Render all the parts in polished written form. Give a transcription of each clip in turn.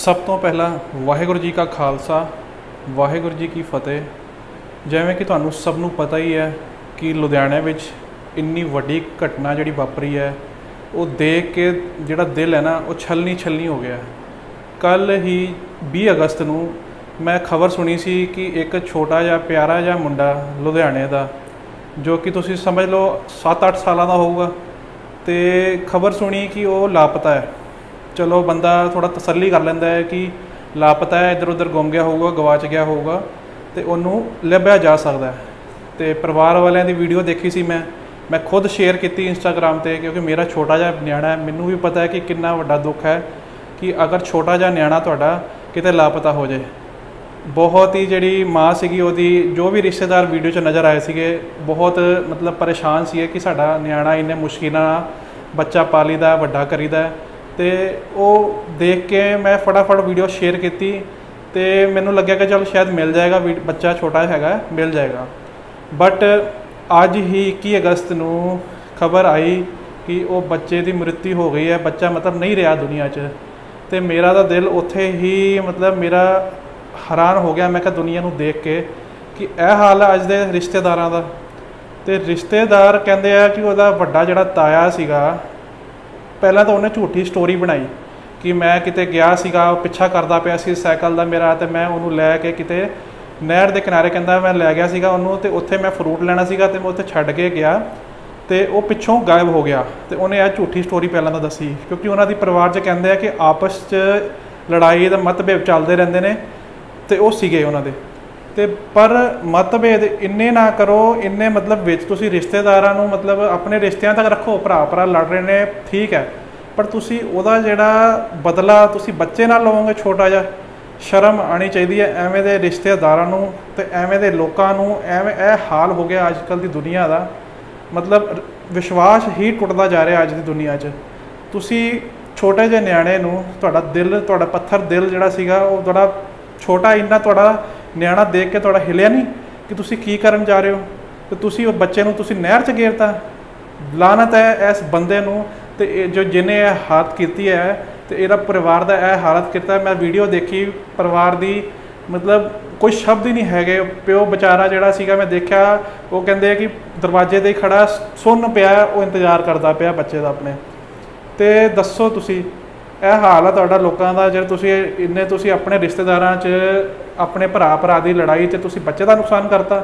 सब तो पहला वाहेगुरु जी का खालसा वाहेगुरु जी की फतेह। जिवें कि तुहानूं सब नूं पता ही है कि लुधियाने विच इन्नी वड्डी घटना जिहड़ी वापरी है वो देख के जिहड़ा दिल है ना वो छलनी छलनी हो गया। कल ही 20 अगस्त नूं मैं खबर सुनी सी कि एक छोटा जिहा प्यारा जिहा मुंडा लुधियाने दा जो कि तुसीं समझ लो 7-8 सालां दा होऊगा ते खबर सुनी कि वो लापता है। चलो बंदा थोड़ा तसल्ली कर लैंदा है कि लापता है, इधर उधर गुम गया होगा, गवाच गया होगा तो उन्होंने लभ्या जा सकता है। तो परिवार वालों की वीडियो देखी सी मैं खुद शेयर की इंस्टाग्राम पर, क्योंकि मेरा छोटा जिहा न्याणा है। मैनू भी पता है कि कितना वड्डा दुख है कि अगर छोटा जिहा न्याणा तुहाडा किते लापता हो जाए। बहुत ही जिहड़ी माँ सीगी ओहदी, जो भी रिश्तेदार वीडियो च नज़र आए थे, बहुत मतलब परेशान सी कि साडा न्याणा इन्ने मुश्किल बच्चा पालीदा वड्डा करीदा। तो वो देख के मैं फटाफट वीडियो शेयर की तो मैनू लग्या कि चल शायद मिल जाएगा, बच्चा छोटा हैगा मिल जाएगा। बट अज ही 21 अगस्त नूं खबर आई कि वो बच्चे की मृत्यु हो गई है। बच्चा मतलब नहीं रहा दुनिया च। तो मेरा तो दिल उत्थे ही मतलब मेरा हैरान हो गया। मैं कहा दुनिया नूं देख के कि यह हाल है अज दे रिश्तेदारां दा। ते रिश्तेदार कहते हैं कि वह वड्डा जिहड़ा ताया सीगा, पहला तो उन्हें झूठी स्टोरी बनाई कि मैं किते गया सीगा, पिछा करदा पिया सी साइकिल दा मेरा, तो मैं उन्होंने लैके किते नहर के किनारे कहता मैं लै गया सीगा उन्होंने, तो उत्थे मैं फ्रूट लेना सीगा तो मैं उत्थे छड्ड के गया तो वो पिछों गायब हो गया। तो उन्हें यह झूठी स्टोरी पहला तो दसी, क्योंकि उन्होंने परिवार च कहते हैं कि आपस च लड़ाई तो मतभेद चलते रहते हैं। तो वो सीगे उन्होंने ते पर मतभेद इन्ने ना करो, इन्ने मतलब विच तुसी रिश्तेदारां नूं मतलब अपने रिश्तियां तक रखो। भरा भरा लड़ रहे ने ठीक है, पर तुसी उहदा जिहड़ा बदला तुसी बच्चे नाल लवोगे छोटा जिहा, शर्म आनी चाहिए है एवें दे रिश्तेदारां नूं ते एवें दे लोकां नूं। एवें यह हाल हो गया अजकल की दुनिया का, मतलब विश्वास ही टुटदा जा रहा अज की दुनिया च। तुसी छोटे जे न्याणे नूं तुहाडा दिल, तुहाडा पत्थर दिल जिहड़ा सीगा वो तुहाडा छोटा इन्ना तुहाडा न्याणा देख के तुहाडा हिलिया नहीं कि तुसी की करन जा रहे हो। तो तुसी उस बच्चे नूं तुसी नहर च गेरता। लानत है इस बंदे नूं ते जो जिन्हें यह हालत की है तो यदा परिवार का यह हालत किया। मैं वीडियो देखी परिवार की, मतलब कोई शब्द ही नहीं है। प्यो बेचारा जिहड़ा सीगा मैं देखा वो कहते कि दरवाजे ते खड़ा सुन पिया, वो इंतजार करता पिया बच्चे का अपने। तो दसो तुसी यह हाल है तुहाडा लोकां दा, जे तुसी इन्ने तुसी अपने रिश्तेदारां च अपने भरा की लड़ाई च तुसी बच्चे का नुकसान करता।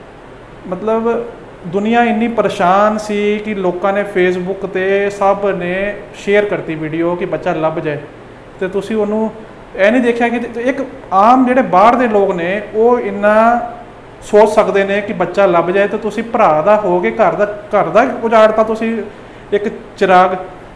मतलब दुनिया इन्नी परेशान सी कि लोगों ने फेसबुक ते सब ने शेयर करती वीडियो कि बच्चा लभ जाए। तो तुसी उन्होंने यह नहीं देखा कि एक आम जिहड़े बाहर दे लोग ने वो इन्ना सोच सकते हैं कि बच्चा लभ जाए। तो तुसी भरा दा हो के घर दा उजाड़ता तुसी एक चिराग।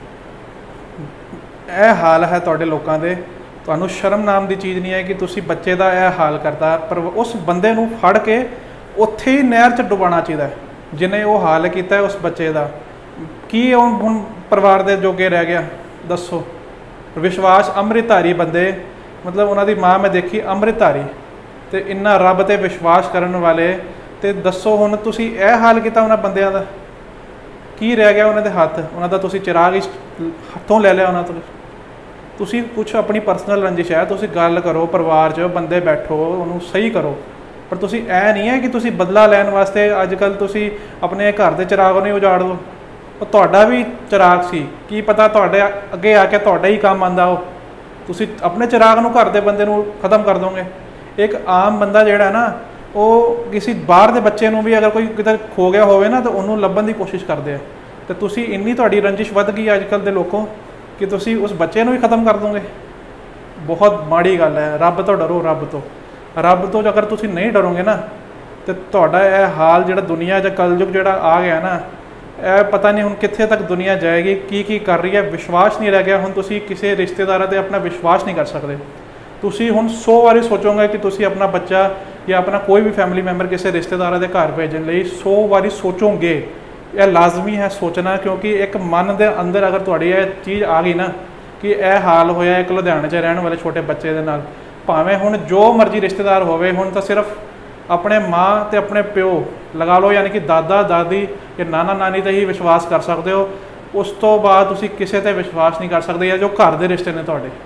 यह हाल है तुहाडे लोकां दे। तुहानूं शर्म नाम की चीज़ नहीं है कि तुसी बच्चे का यह हाल करता। पर उस बंदे नूं फड़ के उत्थे ही नहर च डुबाना चाहिए जिन्हें वो हाल किया उस बच्चे का। की हुण परिवार के जोगे रह गया दसो। विश्वास अमृतधारी बंदे, मतलब उन्होंने माँ मैं देखी अमृतधारी, तो इन्ना रब ते विश्वास करने वाले। तो दसो हुण तुसी यह हाल किया उन्होंने बंदियां दा, की रह गया उन्होंने हथ? उन्होंने तुसी चिराग ही हथों ले लिया उन्होंने। तुसी कुछ अपनी पर्सनल रंजिश है, तुसी गल करो परिवार च, बंदे बैठो उन्होंने सही करो। पर तुसी ऐ नहीं है कि तुसी बदला लैन वास्ते अजकल तुसी अपने घर के चिराग नहीं उजाड़ दो। तो तुहाडा भी चिराग सी, की पता तुहाडे अगे आके तुहाडा ही काम आंदा हो। तुसी अपने चिराग नूं घर के बंदे नूं खत्म कर दोगे। एक आम बंदा जिहड़ा ना वो किसी बाहर के बच्चे नूं भी अगर कोई किते खो गया होवे ना तो उन्होंने लभन की कोशिश करते हैं। तो तुसी इन्नी तुहाडी रंजिश वध गई अजकल के लोगों कि तुसी उस बच्चे नूं ही खत्म कर दोगे। बहुत माड़ी गल है। रब तो डरो, रब तो अगर तुसी नहीं डरोगे ना तो तुहाडा यह हाल जिहड़ा दुनिया च कलयुग जिहड़ा आ गया ना, यह पता नहीं हुण कित्थे तक दुनिया जाएगी, की कर रही है। विश्वास नहीं रह गया। हुण तुसी किसी रिश्तेदार ते अपना विश्वास नहीं कर सकते। तुसी हुण 100 बारी सोचोगे कि तुसी अपना बच्चा या अपना कोई भी फैमिली मैंबर किसी रिश्तेदार के घर भेजने लई 100 बारी सोचोगे। यह लाजमी है सोचना, क्योंकि एक मन के अंदर अगर तुहाडी यह चीज़ आ गई ना कि यह हाल होया एक लुधियाने च रहने वाले छोटे बच्चे के नाल, भावें हुण जो मर्जी रिश्तेदार होवे, हुण तो सिर्फ अपने माँ तो अपने प्यो लगा लो, यानी कि दादा दादी या नाना नानी ते ही विश्वास कर सकते हो। उस तो बाद तुसी किसी ते विश्वास नहीं कर सकते, या जो घर के रिश्ते ने तुहाडे।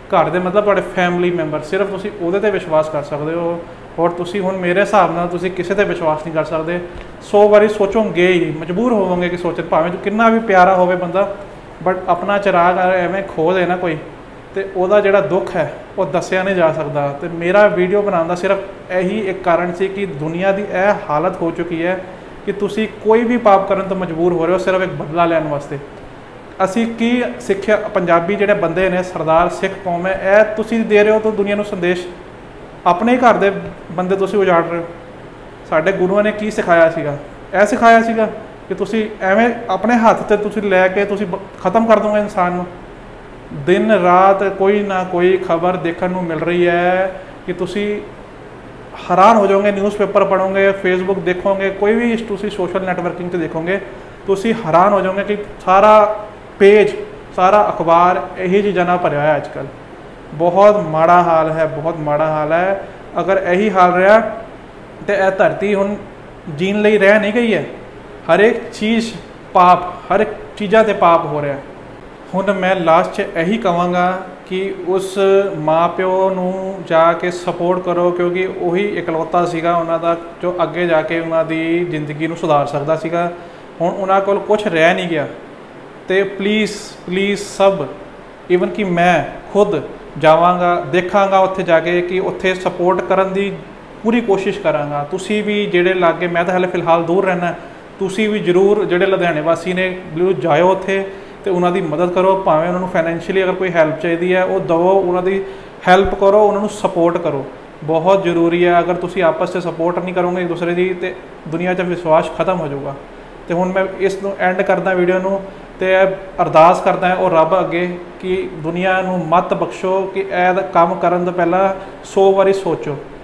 घर दे मतलब तुहाडे फैमिली मैंबर, सिर्फ तुसीं उहदे ते विश्वास कर सकदे हो। और तुसीं हुण मेरे हिसाब नाल तुसीं किसे ते विश्वास नहीं कर सकदे। 100 वारी सोचोगे ही, मजबूर होवोगे कि सोचन, भावें किन्ना भी प्यारा होवे बंदा, बट अपना चिराग एवें खो दे ना कोई, तो ਉਹਦਾ ਜਿਹੜਾ दुख है वो दसिया नहीं जा सकता। तो मेरा वीडियो बनाने का सिर्फ यही एक कारण से कि दुनिया की यह हालत हो चुकी है कि तुसी कोई भी पाप करने तो मजबूर हो रहे हो सिर्फ एक बदला लैन वास्ते। असी की सिक्ख्या, पंजाबी जिहड़े बंदे ने, सरदार सिख कौम है, यह तुसी दे रहे हो तो दुनिया को संदेश, अपने ही घर दे बंदे तुसी उजाड़ रहे हो। साडे गुरुओं ने की सिखाया सीगा? यह सिखाया सीगा कि तुसी एवें अपने हाथ ते तुसी लैके तुसी खत्म कर दोगे इंसान नूं। दिन रात कोई ना कोई खबर देखने को मिल रही है कि तुसी हैरान हो जाओगे। न्यूज़पेपर पढ़ोगे, फेसबुक देखोगे, कोई भी तुसी सोशल नैटवर्किंग से देखोगे, तुसी हैरान हो जाओगे कि सारा पेज, सारा अखबार यही चीज़ों नाल भरिया है अजकल। बहुत माड़ा हाल है, बहुत माड़ा हाल है। अगर यही हाल रहा तो यह धरती हुण जीण लई रह नहीं गई है। हर एक चीज़ पाप, हर एक चीज़ों से पाप हो रहा है। हुण मैं लास्ट यही कहांगा कि उस माँ प्यो नूं जाके सपोर्ट करो, क्योंकि वही इकलौता सीगा उन्हां दा जो अगे जाके उन्हां दी जिंदगी नूं सुधार सकदा सीगा। हुण उन्हां कोल कुछ रह नहीं गया। तो प्लीज़ प्लीज़ सब, ईवन कि मैं खुद जावांगा, देखांगा उत्थे जाके कि उत्थे सपोर्ट करन दी पूरी कोशिश करांगा। तुसी भी जिहड़े लागे, मैं तो हाले फिलहाल दूर रहना, तुसी भी जरूर जिहड़े लुधियाने वासी ने जरूर जाओ उत्थे तो उन्होंने मदद करो। भावें उन्होंने फाइनैंशियली अगर कोई हैल्प चाहिए है वो दवो, उन्होंने हैल्प करो, उन्होंने सपोर्ट करो, बहुत जरूरी है। अगर तुसी आपस से सपोर्ट नहीं करोगे एक दूसरे की तो दुनिया च विश्वास खत्म हो जाऊगा। तो हुण मैं इस एंड करदा वीडियो नूं ते अरदास करदा है और रब अगे कि दुनिया नूं मत बख्शो कि यह काम करन तो पहला 100 वारी सोचो।